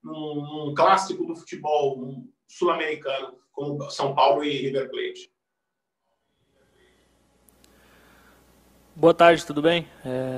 num clássico do futebol sul-americano, como São Paulo e River Plate? Boa tarde, tudo bem?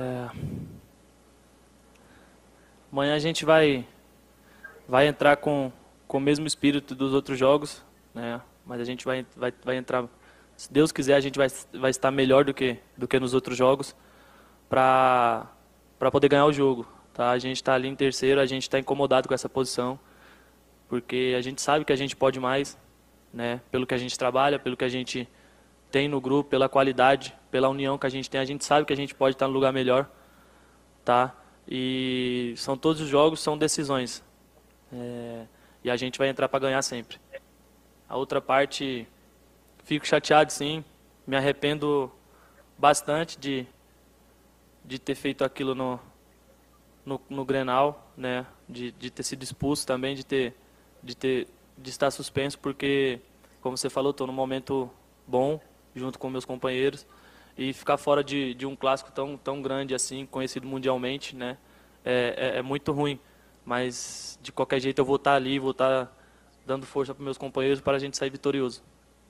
Amanhã a gente vai entrar com o mesmo espírito dos outros jogos, né? Mas a gente vai entrar, se Deus quiser, a gente vai estar melhor do que nos outros jogos para poder ganhar o jogo, tá? A gente está ali em terceiro, a gente está incomodado com essa posição, porque a gente sabe que a gente pode mais, né? Pelo que a gente trabalha, pelo que a gente tem no grupo, pela qualidade, pela união que a gente tem, a gente sabe que a gente pode estar no lugar melhor, tá? E todos os jogos são decisões, e a gente vai entrar para ganhar sempre. A outra parte, fico chateado sim, me arrependo bastante de ter feito aquilo no Grenal, né? De ter sido expulso também, de estar suspenso, porque, como você falou, estou num momento bom, junto com meus companheiros, e ficar fora de um clássico tão grande assim, conhecido mundialmente, né? É muito ruim, mas de qualquer jeito eu vou estar ali, vou estar dando força para meus companheiros para a gente sair vitorioso.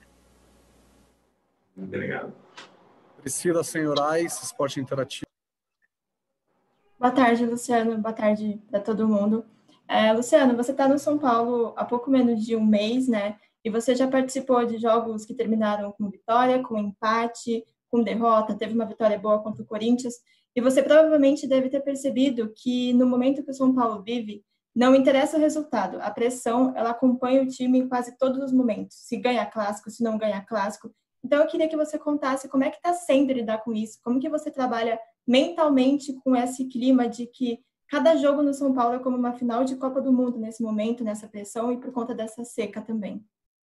Obrigado. Priscila Senhorais, Esporte Interativo. Boa tarde, Luciano. Boa tarde para todo mundo. Luciano, você está no São Paulo há pouco menos de um mês, né? E você já participou de jogos que terminaram com vitória, com empate, com derrota, teve uma vitória boa contra o Corinthians. E você provavelmente deve ter percebido que no momento que o São Paulo vive, não interessa o resultado. A pressão, ela acompanha o time em quase todos os momentos. Se ganha clássico, se não ganha clássico. Então, eu queria que você contasse como é que está sendo lidar com isso, como que você trabalha mentalmente com esse clima de que cada jogo no São Paulo é como uma final de Copa do Mundo nesse momento, nessa pressão e por conta dessa seca também.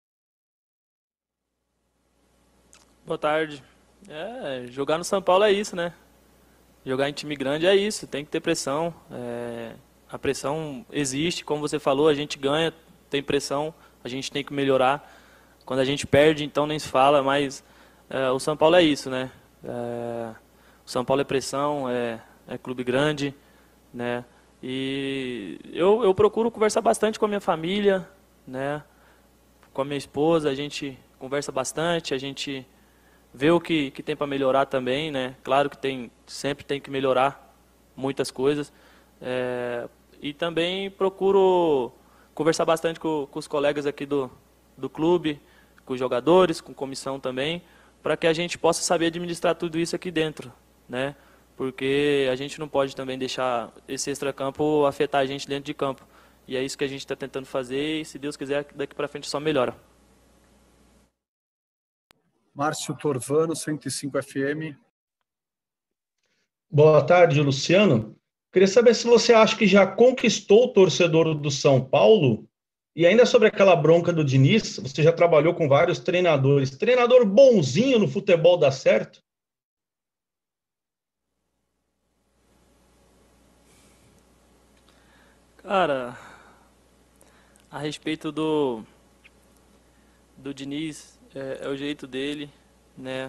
Boa tarde. Jogar no São Paulo é isso, né? Jogar em time grande é isso, tem que ter pressão. A pressão existe, como você falou, a gente ganha, tem pressão, a gente tem que melhorar. Quando a gente perde, então nem se fala, mas o São Paulo é isso, né? O São Paulo é pressão, é clube grande, né? E eu procuro conversar bastante com a minha família, né? Com a minha esposa, a gente conversa bastante, a gente vê o que tem para melhorar também, né? Claro que sempre tem que melhorar muitas coisas. E também procuro conversar bastante com os colegas aqui do clube, com os jogadores, com comissão também, para que a gente possa saber administrar tudo isso aqui dentro, né? Porque a gente não pode também deixar esse extracampo afetar a gente dentro de campo. E é isso que a gente está tentando fazer e, se Deus quiser, daqui para frente só melhora. Márcio Torvano, 105 FM. Boa tarde, Luciano. Queria saber se você acha que já conquistou o torcedor do São Paulo. E ainda sobre aquela bronca do Diniz, você já trabalhou com vários treinadores. Treinador bonzinho no futebol dá certo? Cara, a respeito do Diniz, é o jeito dele, né?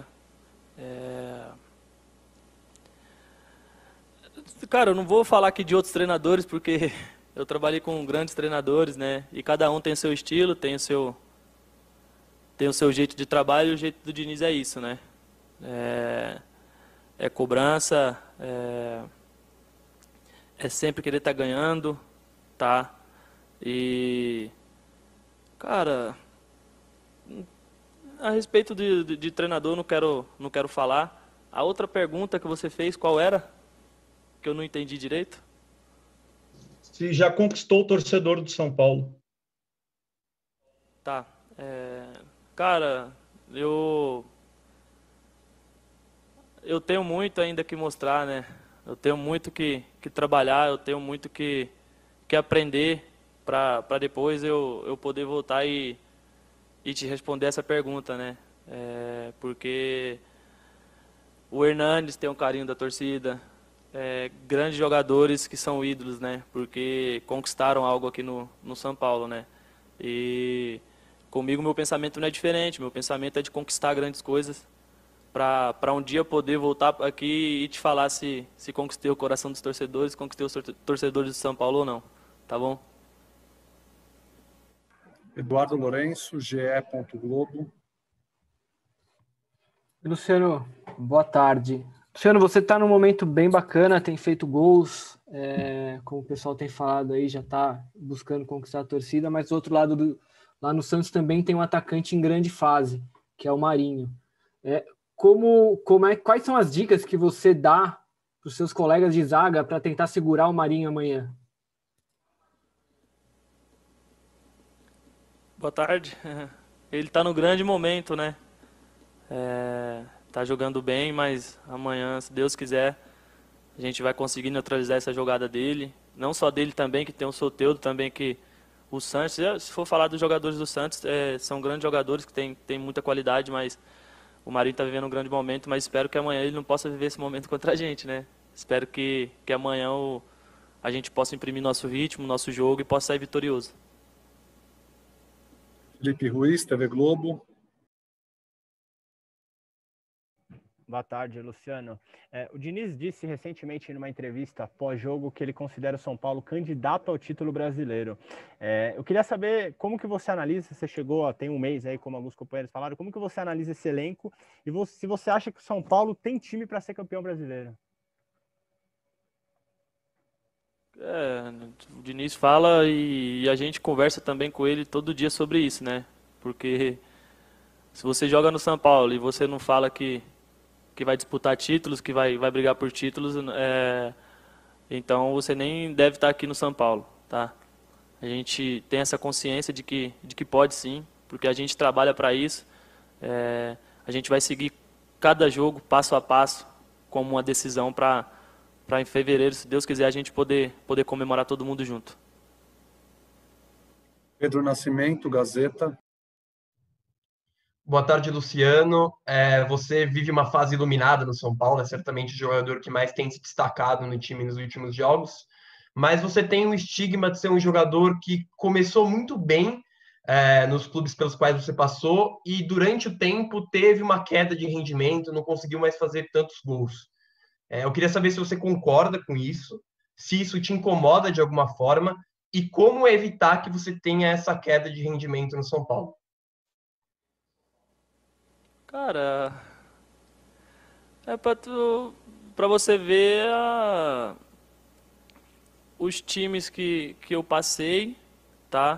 Cara, eu não vou falar aqui de outros treinadores, porque eu trabalhei com grandes treinadores, né? E cada um tem o seu estilo, tem o seu jeito de trabalho, e o jeito do Diniz é isso, né? É cobrança, é sempre querer estar ganhando, tá? E, cara, a respeito de treinador, não quero falar. A outra pergunta que você fez, qual era? Que eu não entendi direito. Se já conquistou o torcedor do São Paulo. Tá. Cara, eu tenho muito ainda que mostrar, né? Eu tenho muito que trabalhar, eu tenho muito que aprender para depois eu poder voltar e te responder essa pergunta, né? Porque o Hernanes tem um carinho da torcida, grandes jogadores que são ídolos, né? Porque conquistaram algo aqui no São Paulo, né? E comigo meu pensamento não é diferente, meu pensamento é de conquistar grandes coisas para um dia poder voltar aqui e te falar se conquistei o coração dos torcedores, conquistei os torcedores do São Paulo ou não, tá bom? Eduardo Lourenço, ge.globo. Luciano, boa tarde. Luciano, você está num momento bem bacana, tem feito gols, como o pessoal tem falado aí, já está buscando conquistar a torcida, mas do outro lado, lá no Santos também tem um atacante em grande fase, que é o Marinho. Quais são as dicas que você dá para os seus colegas de zaga para tentar segurar o Marinho amanhã? Boa tarde. Ele está no grande momento, né? Tá jogando bem, mas amanhã, se Deus quiser, a gente vai conseguir neutralizar essa jogada dele. Não só dele também, que tem o Soteldo também, que o Santos, se for falar dos jogadores do Santos, são grandes jogadores que têm muita qualidade, mas o Marinho está vivendo um grande momento, mas espero que amanhã ele não possa viver esse momento contra a gente, né? Espero que amanhã a gente possa imprimir nosso ritmo, nosso jogo e possa sair vitorioso. Felipe Ruiz, TV Globo. Boa tarde, Luciano. O Diniz disse recentemente numa entrevista pós-jogo que ele considera o São Paulo candidato ao título brasileiro. Eu queria saber como que você analisa, você chegou tem um mês aí, como alguns companheiros falaram, como que você analisa esse elenco e se você acha que o São Paulo tem time para ser campeão brasileiro? O Diniz fala e a gente conversa também com ele todo dia sobre isso, né? Porque se você joga no São Paulo e você não fala que vai disputar títulos, que vai brigar por títulos, então você nem deve estar aqui no São Paulo, tá? A gente tem essa consciência de que pode sim, porque a gente trabalha para isso. A gente vai seguir cada jogo, passo a passo, como uma decisão para em fevereiro, se Deus quiser, a gente poder comemorar todo mundo junto. Pedro Nascimento, Gazeta. Boa tarde, Luciano. Você vive uma fase iluminada no São Paulo, é certamente o jogador que mais tem se destacado no time nos últimos jogos, mas você tem um estigma de ser um jogador que começou muito bem nos clubes pelos quais você passou e durante o tempo teve uma queda de rendimento, não conseguiu mais fazer tantos gols. Eu queria saber se você concorda com isso, se isso te incomoda de alguma forma e como evitar que você tenha essa queda de rendimento no São Paulo. Cara, pra você ver os times que eu passei, tá?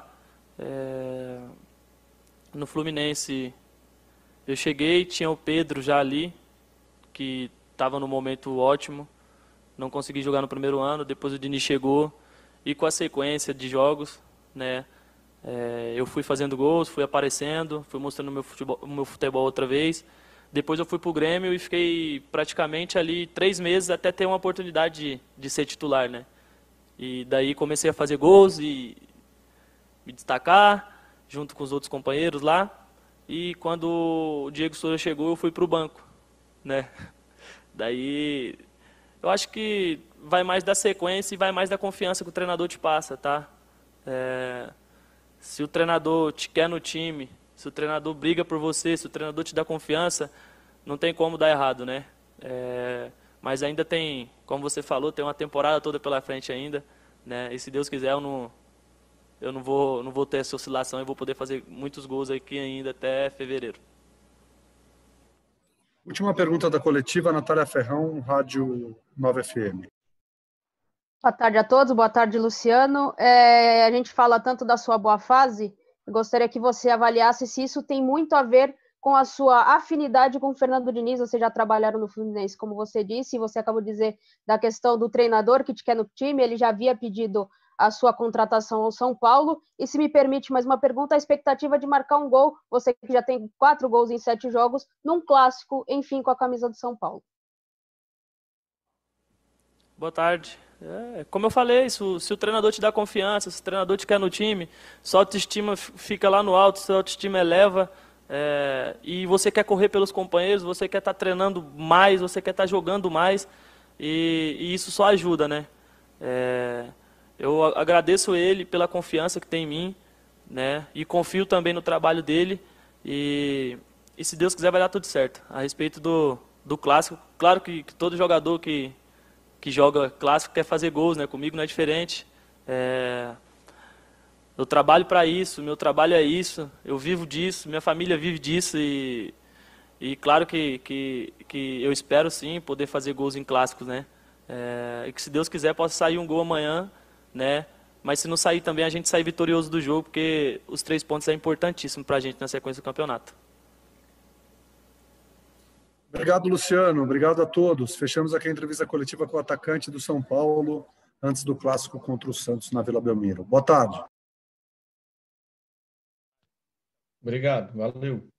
No Fluminense eu cheguei, tinha o Pedro já ali, que estava no momento ótimo, não consegui jogar no primeiro ano, depois o Diniz chegou, e com a sequência de jogos, né? Eu fui fazendo gols, fui aparecendo, fui mostrando o meu futebol outra vez. Depois eu fui para o Grêmio e fiquei praticamente ali 3 meses até ter uma oportunidade de ser titular, né? E daí comecei a fazer gols e me destacar junto com os outros companheiros lá. E quando o Diego Souza chegou, eu fui para o banco, né? Daí eu acho que vai mais da sequência e vai mais da confiança que o treinador te passa, tá? Se o treinador te quer no time, se o treinador briga por você, se o treinador te dá confiança, não tem como dar errado, né? Mas ainda tem, como você falou, tem uma temporada toda pela frente ainda, né? E se Deus quiser, eu não vou ter essa oscilação e vou poder fazer muitos gols aqui ainda até fevereiro. Última pergunta da coletiva, Natália Ferrão, Rádio 9 FM. Boa tarde a todos, boa tarde, Luciano. A gente fala tanto da sua boa fase, eu gostaria que você avaliasse se isso tem muito a ver com a sua afinidade com o Fernando Diniz. Vocês já trabalharam no Fluminense, como você disse, e você acabou de dizer da questão do treinador que te quer no time, ele já havia pedido a sua contratação ao São Paulo, e se me permite mais uma pergunta, a expectativa de marcar um gol, você que já tem 4 gols em 7 jogos, num clássico, enfim, com a camisa do São Paulo. Boa tarde. Como eu falei, se o treinador te dá confiança, se o treinador te quer no time, sua autoestima fica lá no alto, sua autoestima eleva, e você quer correr pelos companheiros, você quer estar treinando mais, você quer estar jogando mais, e isso só ajuda, né? Eu agradeço ele pela confiança que tem em mim, né? E confio também no trabalho dele, e se Deus quiser vai dar tudo certo. A respeito do clássico, claro que todo jogador que joga clássico quer fazer gols, né? Comigo não é diferente. Eu trabalho para isso, meu trabalho é isso, eu vivo disso, minha família vive disso e claro que eu espero sim poder fazer gols em clássicos, né? E que se Deus quiser possa sair um gol amanhã, né? Mas se não sair também a gente sair vitorioso do jogo, porque os 3 pontos é importantíssimo para a gente na sequência do campeonato. Obrigado, Luciano. Obrigado a todos. Fechamos aqui a entrevista coletiva com o atacante do São Paulo antes do clássico contra o Santos na Vila Belmiro. Boa tarde. Obrigado, valeu.